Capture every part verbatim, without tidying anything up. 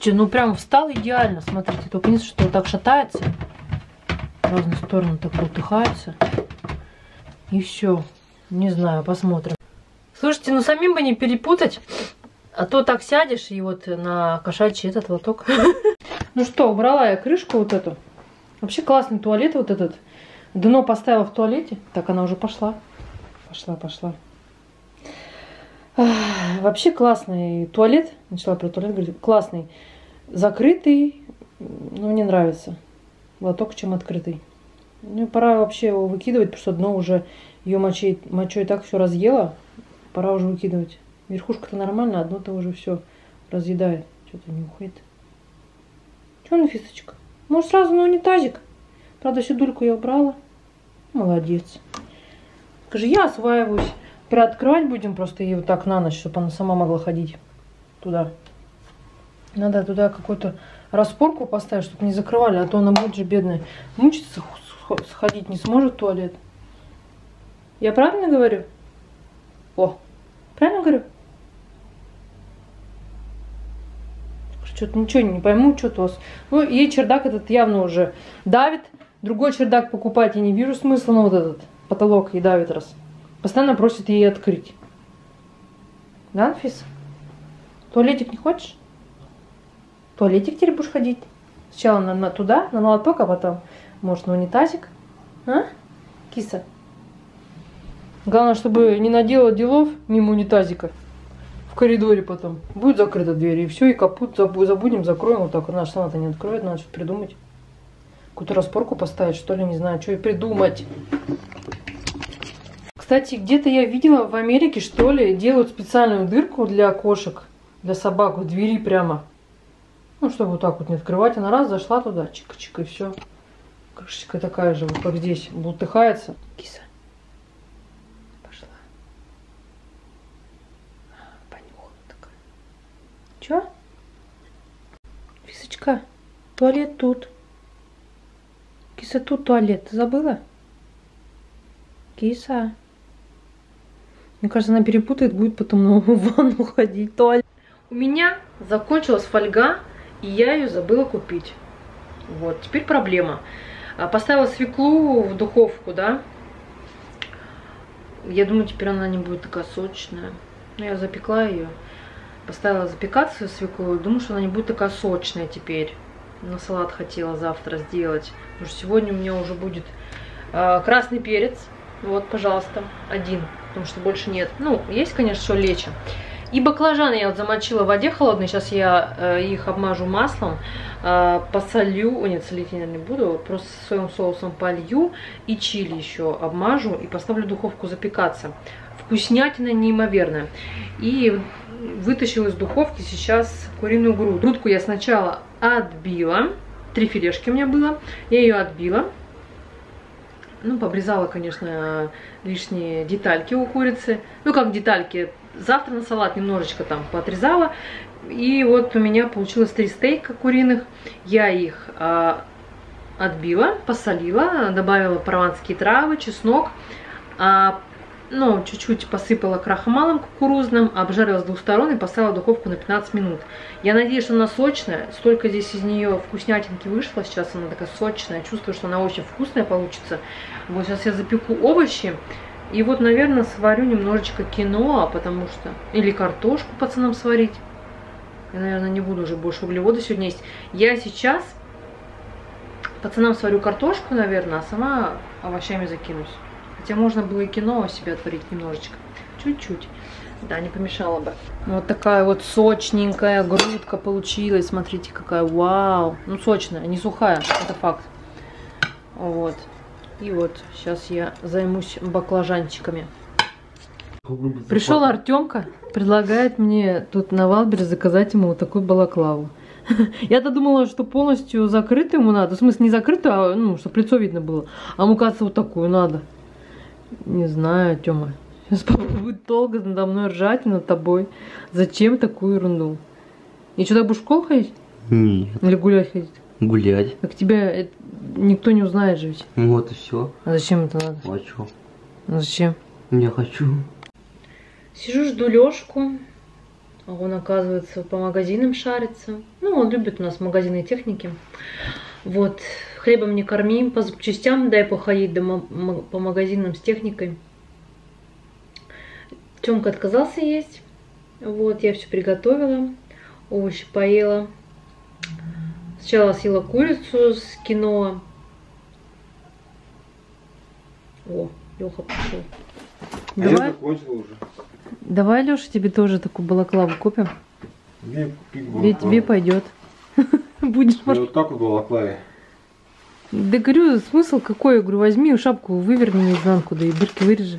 Слушайте, ну прям встал идеально, смотрите. Только не что вот так шатается. В разные стороны так болтыхается. И все. Не знаю, посмотрим. Слушайте, ну самим бы не перепутать. А то так сядешь и вот на кошачий этот лоток. Ну что, убрала я крышку вот эту. Вообще классный туалет вот этот. Дно поставила в туалете. Так, она уже пошла. Пошла, пошла. Вообще классный туалет. Начала про туалет говорить. Классный. Закрытый. Ну, мне нравится. Лоток, чем открытый. Ну, пора вообще его выкидывать, потому что дно уже ее мочой, мочой так все разъела. Пора уже выкидывать. Верхушка-то нормально, а дно-то уже все разъедает. Что-то нюхает. Че, Нафисочка? Может, сразу на унитазик? Правда, всю дульку я убрала. Молодец. Скажи, я осваиваюсь. Приоткрывать будем просто ее вот так на ночь, чтобы она сама могла ходить туда. Надо туда какую-то распорку поставить, чтобы не закрывали, а то она будет же бедная. Мучиться, сходить не сможет в туалет. Я правильно говорю? О, правильно говорю? Что-то ничего не пойму, что-то у вас. Ну, ей чердак этот явно уже давит. Другой чердак покупать я не вижу смысла, но вот этот потолок ей давит раз. Постоянно просит ей открыть. Да, Анфис? Туалетик не хочешь? Туалетик теперь будешь ходить? Сначала на, на, туда, на молоток, а потом, может, на унитазик. А? Киса? Главное, чтобы не наделала делов мимо унитазика. В коридоре потом. Будет закрыта дверь, и все, и капут забудем, закроем. Вот так, она же сама-то не откроет, надо что-то придумать. Какую-то распорку поставить, что ли, не знаю, что и придумать. Кстати, где-то я видела в Америке, что ли, делают специальную дырку для кошек, для собак, в двери прямо. Ну, чтобы вот так вот не открывать. Она раз зашла туда, чика-чика, и все. Крышечка такая же, вот как здесь, бултыхается. Киса. Пошла. Понюхала такая. Че? Фисочка, туалет тут. Киса, тут туалет. Ты забыла? Киса. Мне кажется, она перепутает, будет потом в ванну ходить. Туалет. У меня закончилась фольга, и я ее забыла купить. Вот, теперь проблема. Поставила свеклу в духовку, да. Я думаю, теперь она не будет такая сочная. Но я запекла ее. Поставила запекаться свеклу. Думаю, что она не будет такая сочная теперь. На салат хотела завтра сделать. Потому что сегодня у меня уже будет э, красный перец. Вот, пожалуйста, один. Потому что больше нет. Ну, есть, конечно, что лечо. И баклажаны я вот замочила в воде холодной. Сейчас я э, их обмажу маслом. Э, посолю. О, нет, солить я не буду. Просто соевым соусом полью. И чили еще обмажу. И поставлю в духовку запекаться. Вкуснятина неимоверная. И вытащила из духовки сейчас куриную грудку. Грудку я сначала отбила. Три филешки у меня было. Я ее отбила. Ну, побрезала, конечно, лишние детальки у курицы. Ну, как детальки. Завтра на салат немножечко там поотрезала. И вот у меня получилось три стейка куриных. Я их а, отбила, посолила, добавила прованские травы, чеснок. А, ну, чуть-чуть посыпала крахмалом кукурузным, обжарила с двух сторон и поставила в духовку на пятнадцать минут. Я надеюсь, что она сочная. Столько здесь из нее вкуснятинки вышло. Сейчас она такая сочная. Чувствую, что она очень вкусная получится. Вот сейчас я запеку овощи. И вот, наверное, сварю немножечко киноа, потому что... Или картошку пацанам сварить. Я, наверное, не буду уже больше углеводы сегодня есть. Я сейчас пацанам сварю картошку, наверное, а сама овощами закинусь. Хотя можно было и киноа себе отварить немножечко. Чуть-чуть. Да, не помешало бы. Вот такая вот сочненькая грудка получилась. Смотрите, какая. Вау. Ну, сочная, не сухая. Это факт. Вот. И вот, сейчас я займусь баклажанчиками. Пришел Артемка, предлагает мне тут на Валбере заказать ему вот такую балаклаву. Я-то думала, что полностью закрытую ему надо. В смысле, не закрытую, а ну, чтобы лицо видно было. А ему, кажется, вот такую надо. Не знаю, Тёма. Сейчас папа будет долго надо мной ржать, над тобой. Зачем такую ерунду? И что, так будешь в школу ходить? Нет. Или гулять ходить? Гулять. Так тебя никто не узнает же ведь. Вот и все. А зачем это надо? А что? А зачем? Я хочу. Сижу, жду Лёшку. А он, оказывается, по магазинам шарится. Ну, он любит у нас магазины техники. Вот. Хлебом не корми, по запчастям дай походить, да по магазинам с техникой. Тёмка отказался есть. Вот, я все приготовила. Овощи поела. Сначала съела курицу с киноа. О, Лёха пошел. А Давай. я закончила уже. Давай, Лёша, тебе тоже такую балаклаву купим. Мне купить балаклаву. Ведь тебе пойдет. Будешь Я вот так вот в балаклаве. Да говорю, смысл какой? Я говорю, возьми шапку, выверни наизнанку, да и дырки вырежи.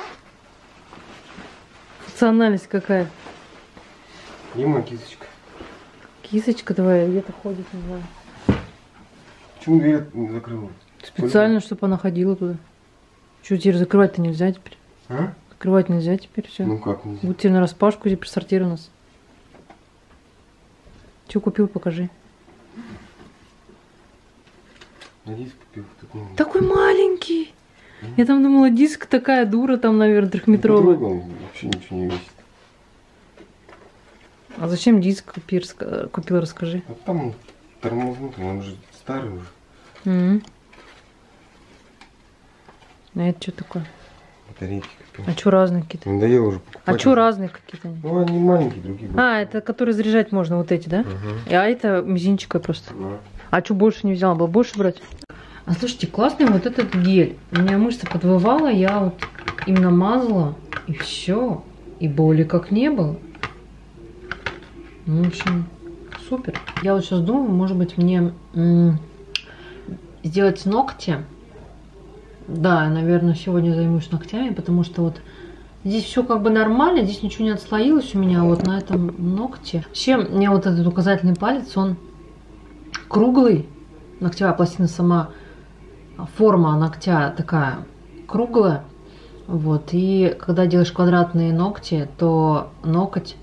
Функциональность какая? Дима, кисочка. Кисочка твоя где-то ходит, не знаю. Почему дверь не закрыла? Специально, чтобы она ходила туда. Что, теперь закрывать-то нельзя теперь? А? Закрывать нельзя теперь, все. Ну как нельзя? Будет теперь нараспашку, теперь сортир у нас. Что купил, покажи. На диск купил. Такой, Такой маленький. Я там думала, диск такая дура, там, наверное, трехметровая. Он вообще ничего не весит. А зачем диск купил, купил, расскажи. А там тормознутый, он уже старый уже. Mm-hmm. А это что такое? Батарейки купил. А что разные какие-то? Надоело уже покупать. А что разные какие-то? Ну они маленькие, другие. А, это которые заряжать можно, вот эти, да? Угу. А это мизинчика просто. Да. А что больше не взяла? Было больше брать? А слушайте, классный вот этот гель. У меня мышца подвывала, я вот им намазала, и все. И боли как не было. Ну, в общем, супер. Я вот сейчас думаю, может быть, мне сделать ногти. Да, наверное, сегодня займусь ногтями, потому что вот здесь все как бы нормально, здесь ничего не отслоилось у меня, вот на этом ногте. Вообще, у меня вот этот указательный палец, он круглый, ногтевая пластина сама, форма ногтя такая круглая, вот, и когда делаешь квадратные ногти, то ноготь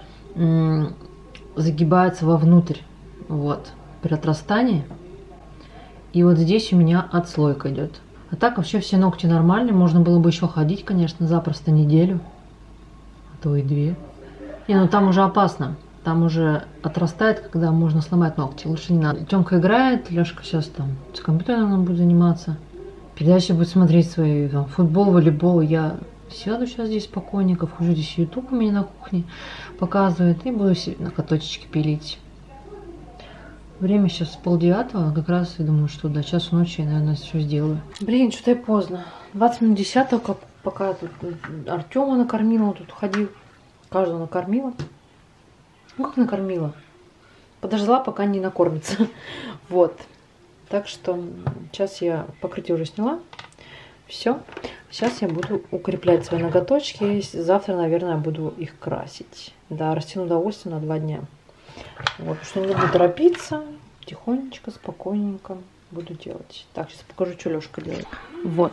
загибается вовнутрь, вот, при отрастании, и вот здесь у меня отслойка идет. А так вообще все ногти нормальные. Можно было бы еще ходить, конечно, запросто неделю. А то и две. Не, ну там уже опасно. Там уже отрастает, когда можно сломать ногти. Лучше не надо. Тёмка играет, Лёшка сейчас там с компьютером будет заниматься. Передачи будет смотреть свои, там, футбол, волейбол. Я сяду сейчас здесь спокойненько, вхожу здесь в YouTube у меня на кухне, показывает. И буду себе на каточечке пилить. Время сейчас полдевятого, как раз я думаю, что до часу ночи я, наверное, все сделаю. Блин, что-то я поздно. двадцать минут десятого, как, пока тут Артема накормила, он тут ходил. Каждого накормила. Ну, как накормила? Подождала, пока не накормится. Вот. Так что сейчас я покрытие уже сняла. Все. Сейчас я буду укреплять свои ноготочки. Завтра, наверное, буду их красить. Да, растяну удовольствие на два дня. Вот, что не буду торопиться, тихонечко, спокойненько буду делать. Так, сейчас покажу, что Лёшка делает. Вот.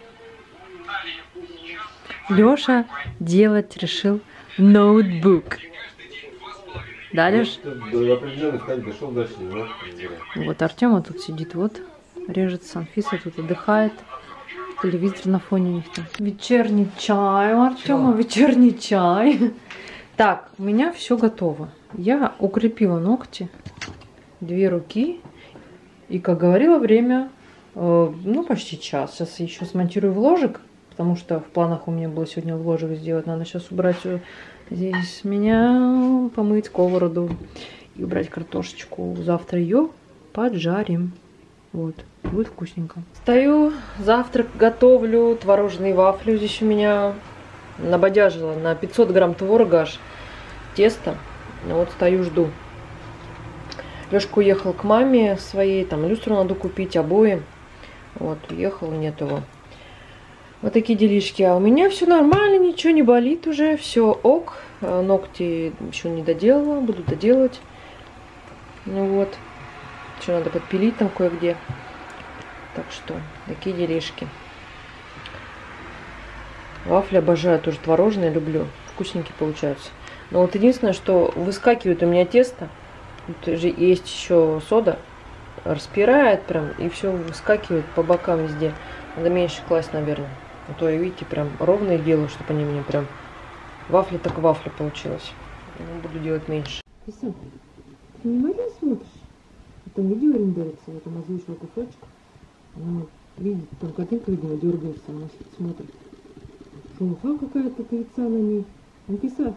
Лёша делать решил ноутбук. Да, Лёш? Вот Артём вот тут сидит, вот, режется. Анфиса тут отдыхает. Телевизор на фоне у них там. Вечерний чай у Артёма, вечерний чай. Так, у меня все готово. Я укрепила ногти, две руки. И, как говорила, время, э, ну, почти час. Сейчас еще смонтирую вложек, потому что в планах у меня было сегодня вложек сделать. Надо сейчас убрать здесь меня, помыть сковороду и убрать картошечку. Завтра ее поджарим. Вот, будет вкусненько. Стою, завтрак готовлю, творожные вафли здесь у меня. Набодяжила на пятьсот грамм творога аж тесто. Вот стою, жду. Лёшка уехал к маме своей, там люстру надо купить, обои. Вот, уехал, нет его. Вот такие делишки. А у меня все нормально, ничего не болит уже, все ок. Ногти еще не доделала, буду доделывать. Ну вот. Еще надо подпилить там кое-где. Так что, такие делишки. Вафли обожаю, тоже творожные люблю. Вкусненькие получаются. Но вот единственное, что выскакивает у меня тесто. Тут же есть еще сода. Распирает прям, и все выскакивает по бокам везде. Надо меньше класть, наверное. А то, видите, прям ровные делаю, чтобы они мне прям... Вафля так вафля получилась. Ну, буду делать меньше. Лиса, ты внимательно смотришь? Там видео рендерится, я там озвучила кусочек. Она видит, там картинка, видимо, дергается, она смотрит. Шелуха какая-то кольца на ней. Анфиса.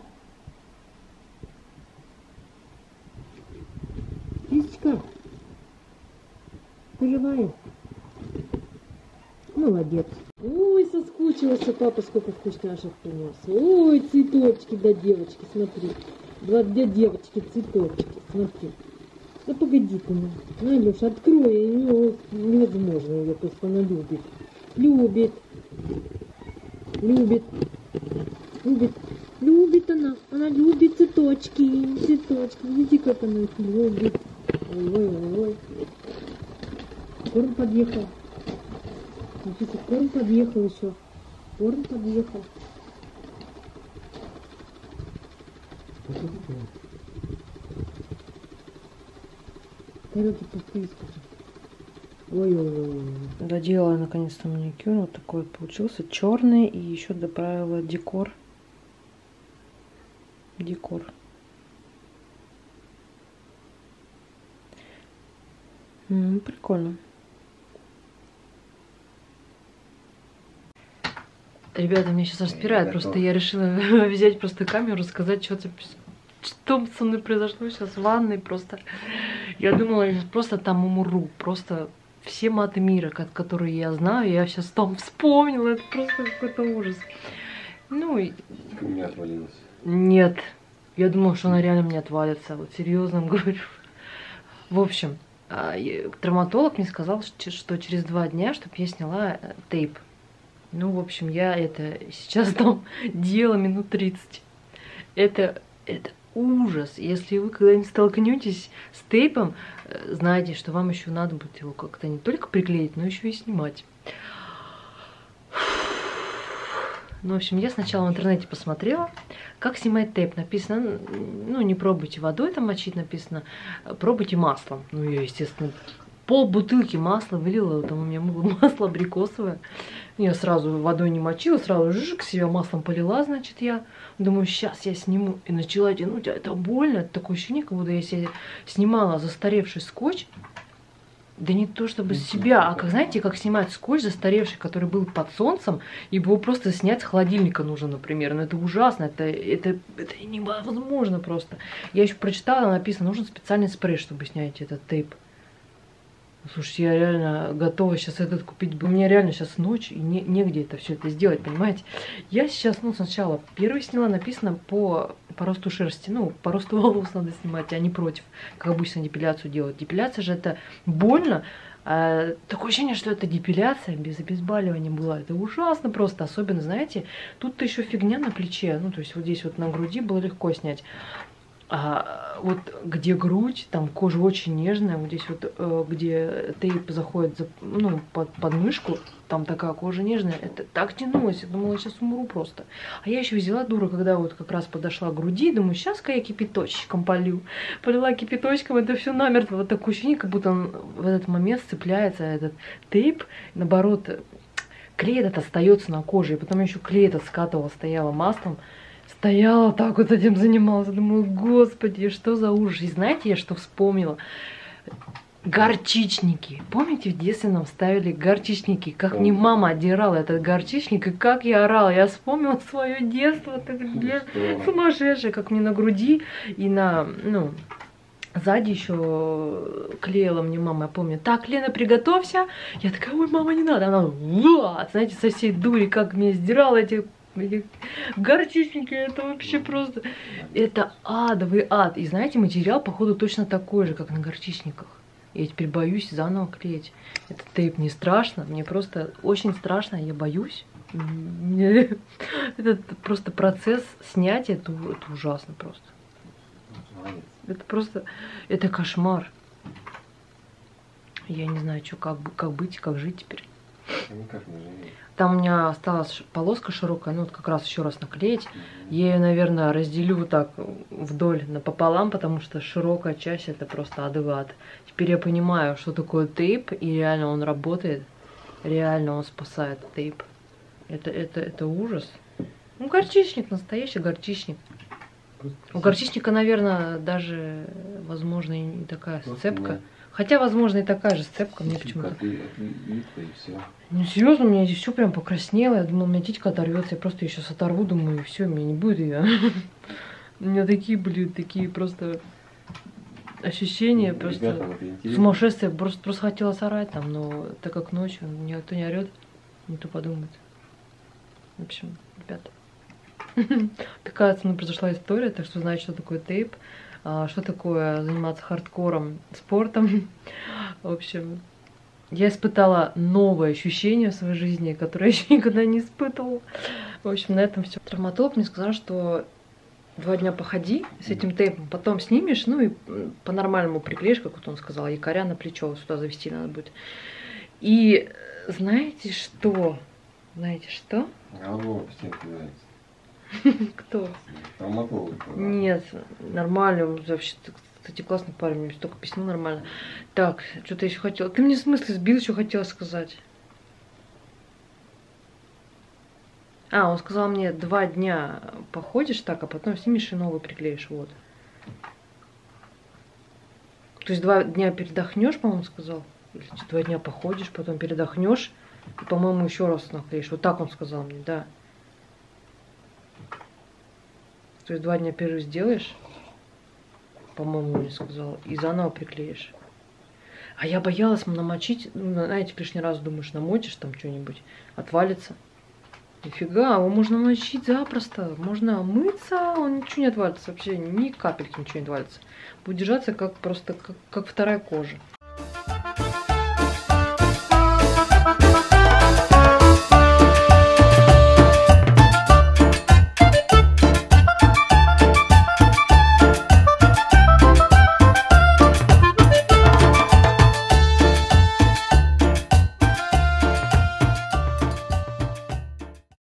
Лисичка. Ты живая? Молодец. Ой, соскучилась, папа сколько вкусняшек принес. Ой, цветочки для девочки, смотри. Два для девочки цветочки, смотри. Да погоди ты, ну, на, Леша, открой, ну, невозможно ее, просто она любит. Любит. Любит. Любит. Любит она. Она любит цветочки. Цветочки. Видите, как она их любит. Ой, ой, ой, ой. Корм подъехал. Смотрите, корм подъехал еще. Корм подъехал. Тарелки пустые, скажи. Ой-ой-ой. Доделала наконец-то маникюр. Вот такой вот получился. Черный. И еще добавила декор. Декор. М-м, прикольно. Ребята, меня сейчас распирает. Просто я решила взять просто камеру, сказать, что-то, что со мной произошло сейчас в ванной. Просто я думала, я просто там умру. Просто все маты мира, которые я знаю, я сейчас там вспомнила. Это просто какой-то ужас. Ну и... У меня отвалилось. Нет. Я думала, что она реально мне отвалится. Вот серьезно говорю. В общем, травматолог мне сказал, что через два дня, чтобы я сняла тейп. Ну, в общем, я это сейчас там делала минут тридцать. Это, это ужас. Если вы когда-нибудь столкнетесь с тейпом, знайте, что вам еще надо будет его как-то не только приклеить, но еще и снимать. Ну, в общем, я сначала в интернете посмотрела, как снимать тейп. Написано, ну, не пробуйте водой там мочить, написано, пробуйте маслом. Ну, я, естественно, пол бутылки масла вылила, там у меня было масло абрикосовое. Я сразу водой не мочила, сразу жжик себе маслом полила, значит, я думаю, сейчас я сниму. И начала тянуть, а это больно, это такое ощущение, как будто я себе снимала застаревший скотч. Да не то чтобы с себя, а как, знаете, как снимать скотч застаревший, который был под солнцем, и его просто снять с холодильника нужно, например. Но это ужасно, это, это, это невозможно просто. Я еще прочитала, написано, нужен специальный спрей, чтобы снять этот тейп. Слушайте, я реально готова сейчас этот купить. У меня реально сейчас ночь, и не, негде это все это сделать, понимаете? Я сейчас, ну, сначала первый сняла, написано по, по росту шерсти. Ну, по росту волос надо снимать, а не против, как обычно депиляцию делать. Депиляция же это больно. А, такое ощущение, что это депиляция без обезболивания была. Это ужасно просто. Особенно, знаете, тут-то еще фигня на плече. Ну, то есть вот здесь вот на груди было легко снять. А вот где грудь, там кожа очень нежная, вот здесь вот, э, где тейп заходит за, ну, под, под мышку, там такая кожа нежная, это так тянулось, я думала, я сейчас умру просто. А я еще взяла дура, когда вот как раз подошла к груди, думаю, сейчас-ка я кипяточком полью. Полила кипяточком, это все намертво, вот такое ощущение, как будто он в этот момент сцепляется, этот тейп, наоборот, клей этот остается на коже, и потом еще клей этот скатывала, стояла маслом. Стояла так вот этим занималась. Думаю, господи, что за ужас. И знаете, я что вспомнила? Горчичники. Помните, в детстве нам ставили горчичники? Как мне мама отдирала этот горчичник, и как я орала. Я вспомнила свое детство. Сумасшедшее, как мне на груди и на, ну, сзади еще клеила мне мама, я помню. Так, Лена, приготовься. Я такая, ой, мама, не надо. Она, ва! Знаете, со всей дури, как мне сдирала эти... горчичники, это вообще просто... Это адовый ад. И знаете, материал, походу, точно такой же, как на горчичниках. Я теперь боюсь заново клеить. Этот тейп не страшно, мне просто очень страшно, я боюсь. Этот просто процесс снятия, это, это ужасно просто. Это просто... Это кошмар. Я не знаю, что, как, как быть, как жить теперь. Там у меня осталась полоска широкая, ну вот как раз еще раз наклеить. Я ее, наверное, разделю вот так вдоль напополам, потому что широкая часть это просто адовый ад. Теперь я понимаю, что такое тейп, и реально он работает. Реально он спасает тейп. Это, это, это ужас. Ну, горчичник, настоящий горчичник. У горчичника, наверное, даже, возможно, и не такая Просто сцепка. да. Хотя, возможно, и такая же сцепка, мне Чуть-чуть почему-то. коты отвитка и все. Ну, серьезно, у меня здесь все прям покраснело. Я думала, у меня титька оторвется. Я просто ее сейчас оторву, думаю, и все, у меня не будет ее. У меня такие были, такие просто ощущения, просто Ребятам это интересно. сумасшествие. Просто, просто хотела сорать там, но так как ночью, никто не орет, никто подумает. В общем, ребята. Оказывается, ну, произошла история, так что знаете, что такое тейп, а, что такое заниматься хардкором, спортом. В общем, я испытала новое ощущение в своей жизни, которое я еще никогда не испытывала. В общем, на этом все. Травматолог мне сказал, что два дня походи с этим тейпом, потом снимешь, ну и по-нормальному приклеишь, как вот он сказал, якоря на плечо сюда завести надо будет. И знаете что? Знаете что? Голову всем кидается. Кто? Травматолог. Нет, нормально, он вообще, кстати, классный парень, мне столько письмо нормально. Так, что-то еще хотела. Ты мне в смысле сбил, что хотела сказать? А, он сказал мне, два дня походишь так, а потом снимешь и новый приклеишь, вот. То есть два дня передохнешь, по-моему, сказал. Или два дня походишь, потом передохнешь, и, по-моему, еще раз наклеишь. Вот так он сказал мне, да. То есть два дня перерыв сделаешь, по-моему, не сказал, и заново приклеишь. А я боялась намочить, ну, знаете, лишний раз думаешь, намочишь там что-нибудь, отвалится. Нифига, его можно намочить запросто, можно мыться, он ничего не отвалится, вообще ни капельки ничего не отвалится. Будет держаться как просто, как, как вторая кожа.